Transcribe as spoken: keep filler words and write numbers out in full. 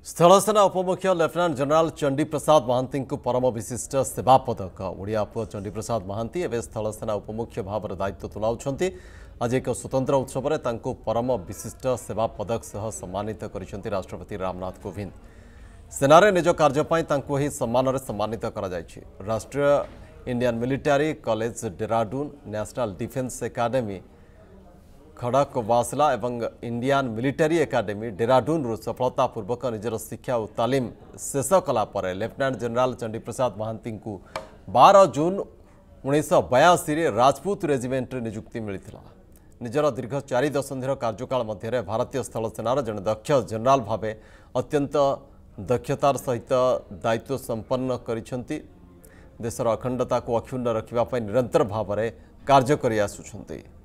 स्थलसेना उपमुख्य lieutenant general Chandi Prasad Mahanti को परम विशिष्ट सेवा पदक ओडिया पुओ चंडी प्रसाद महांती एवं स्थलसेना उपमुख्य भाव दायित्व तुलाउछंती। आज एक स्वतंत्र उत्सव में तांको परम विशिष्ट सेवा पदक सह सम्मानित करिसेंती राष्ट्रपति रामनाथ कोविंद। सेनारे निज कार्यपाई तांको ही सम्मान रे सम्मानित करा जायछि। राष्ट्रीय Indian military college Dehradun, national defence academy Khadakwasla एवं इंडियन मिलिटारी एकेडमी डेराडून सफलतापूर्वक निजर शिक्षा और तालीम शेष कलापर लेफ्टिनेंट जनरल चंडी प्रसाद महांती को बारह जून उन्नीस बयासी राजपूत रेजिमेंट नियुक्ति मिलता। निजर दीर्घ चारि दशंधिर कार्यकाल मध्य भारतीय स्थलसेनार जड़े दक्ष जनरल भावे अत्यंत दक्षतार सहित दायित्व संपन्न करिसेंती। देशर अखंडता को अक्षुण्ण रखिबा पई निरंतर भाव में कार्य करि आसुछंती।